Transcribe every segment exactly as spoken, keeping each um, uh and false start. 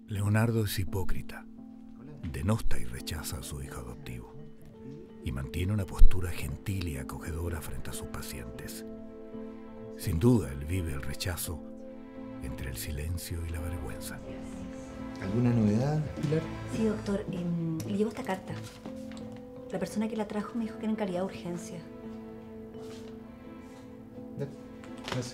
Leonardo es hipócrita, denosta y rechaza a su hijo adoptivo y mantiene una postura gentil y acogedora frente a sus pacientes. Sin duda, él vive el rechazo entre el silencio y la vergüenza. ¿Alguna novedad, Pilar? Sí, doctor. Eh, le llevo esta carta. La persona que la trajo me dijo que era en calidad de urgencia. Gracias.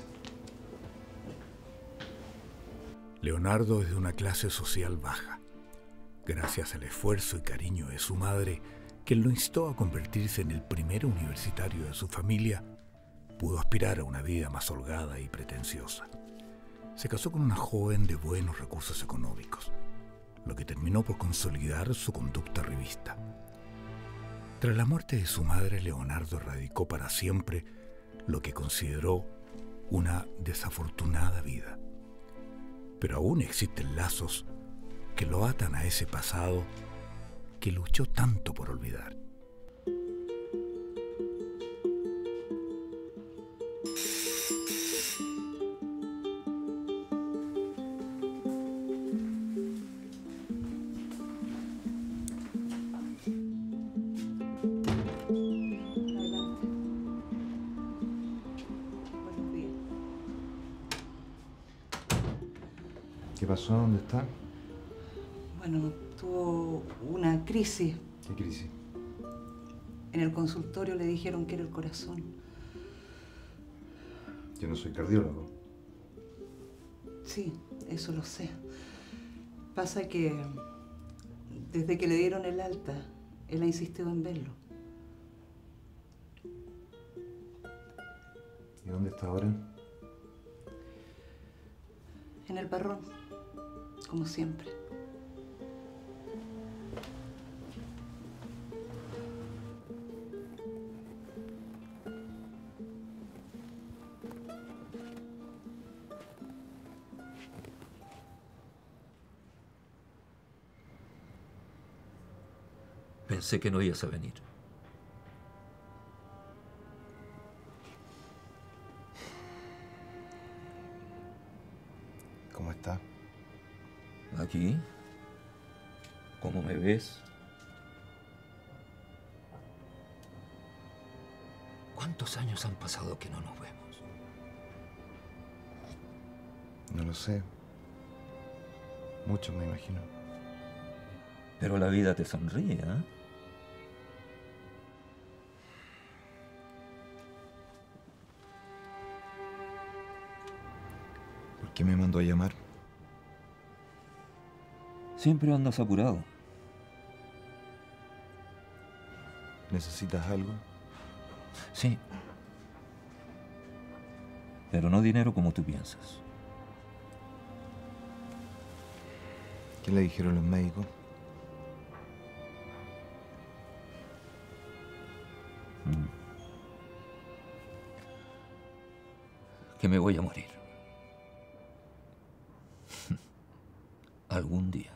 Leonardo es de una clase social baja. Gracias al esfuerzo y cariño de su madre, quien lo instó a convertirse en el primer universitario de su familia, pudo aspirar a una vida más holgada y pretenciosa. Se casó con una joven de buenos recursos económicos, lo que terminó por consolidar su conducta revista. Tras la muerte de su madre, Leonardo erradicó para siempre lo que consideró una desafortunada vida. Pero aún existen lazos que lo atan a ese pasado que luchó tanto por olvidar. ¿Qué pasó? ¿Dónde está? Bueno, tuvo una crisis. ¿Qué crisis? En el consultorio le dijeron que era el corazón. Yo no soy cardiólogo. Sí, eso lo sé. Pasa que desde que le dieron el alta, él ha insistido en verlo. ¿Y dónde está ahora? En el parrón, como siempre. Pensé que no ibas a venir. ¿Cómo está? Aquí. ¿Cómo me ves? ¿Cuántos años han pasado que no nos vemos? No lo sé. Mucho, me imagino. Pero la vida te sonríe, ¿eh? ¿Por qué me mandó a llamar? Siempre andas apurado. ¿Necesitas algo? Sí. Pero no dinero como tú piensas. ¿Qué le dijeron los médicos? Mm. Que me voy a morir. Algún día.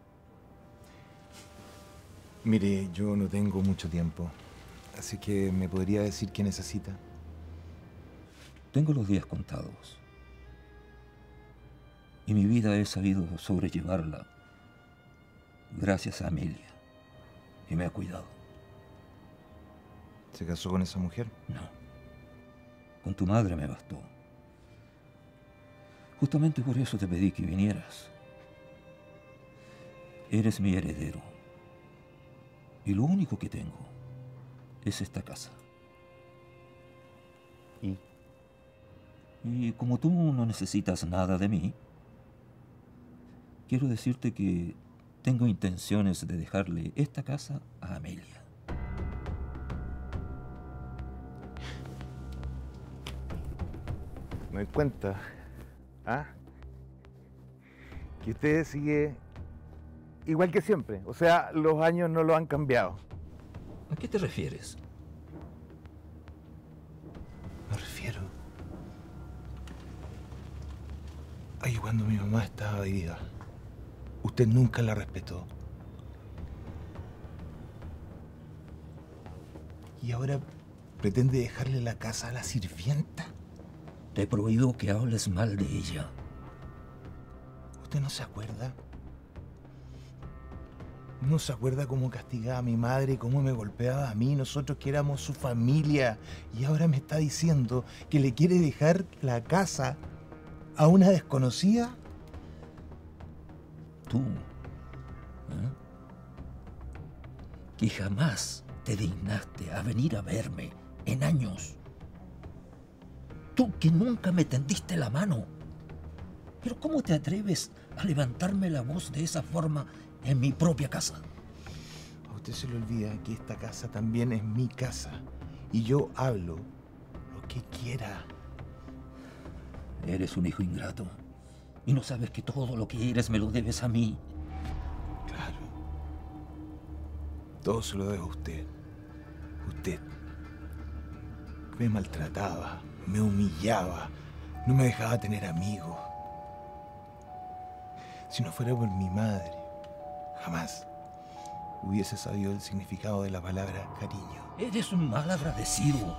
Mire, yo no tengo mucho tiempo, así que ¿me podría decir qué necesita? Tengo los días contados. Y mi vida he sabido sobrellevarla gracias a Amelia, que me ha cuidado. ¿Se casó con esa mujer? No. Con tu madre me bastó. Justamente por eso te pedí que vinieras. Eres mi heredero. Y lo único que tengo es esta casa. ¿Y? Y como tú no necesitas nada de mí, quiero decirte que tengo intenciones de dejarle esta casa a Amelia. Me doy cuenta, ¿ah? Que usted sigue igual que siempre. O sea, los años no lo han cambiado. ¿A qué te refieres? Me refiero a que cuando mi mamá estaba viva, usted nunca la respetó. Y ahora pretende dejarle la casa a la sirvienta. Te he prohibido que hables mal de ella. ¿Usted no se acuerda ¿No se acuerda cómo castigaba a mi madre y cómo me golpeaba a mí? Nosotros que éramos su familia. Y ahora me está diciendo que le quiere dejar la casa a una desconocida. Tú, ¿eh? que jamás te dignaste a venir a verme en años. Tú que nunca me tendiste la mano. Pero ¿cómo te atreves a levantarme la voz de esa forma en mi propia casa? A usted se le olvida que esta casa también es mi casa. Y yo hablo lo que quiera. Eres un hijo ingrato. Y no sabes que todo lo que eres me lo debes a mí. Claro. Todo se lo debo a usted. Usted. Me maltrataba, me humillaba, no me dejaba tener amigos. Si no fuera por mi madre, jamás hubiese sabido el significado de la palabra cariño. Eres un mal agradecido.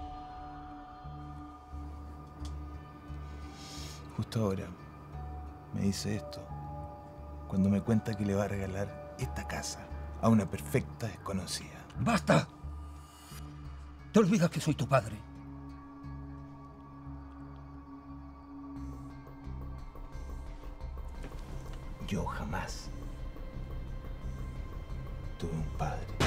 Justo ahora me dice esto, cuando me cuenta que le va a regalar esta casa a una perfecta desconocida. ¡Basta! Te olvidas que soy tu padre. Yo jamás tuve un padre.